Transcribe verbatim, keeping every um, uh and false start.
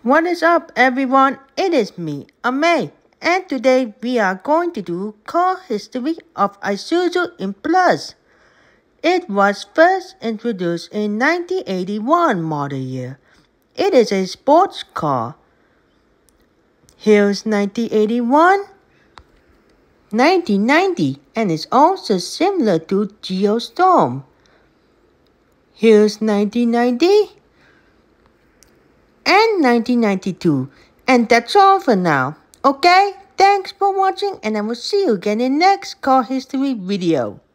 What is up, everyone? It is me, Amay, and today we are going to do car history of Isuzu Impreza. It was first introduced in nineteen eighty-one model year. It is a sports car. Here's nineteen eighty-one, nineteen ninety, and it's also similar to Geostorm. Here's nineteen ninety and nineteen ninety-two. And that's all for now. Okay? Thanks for watching, and I will see you again in next car history video.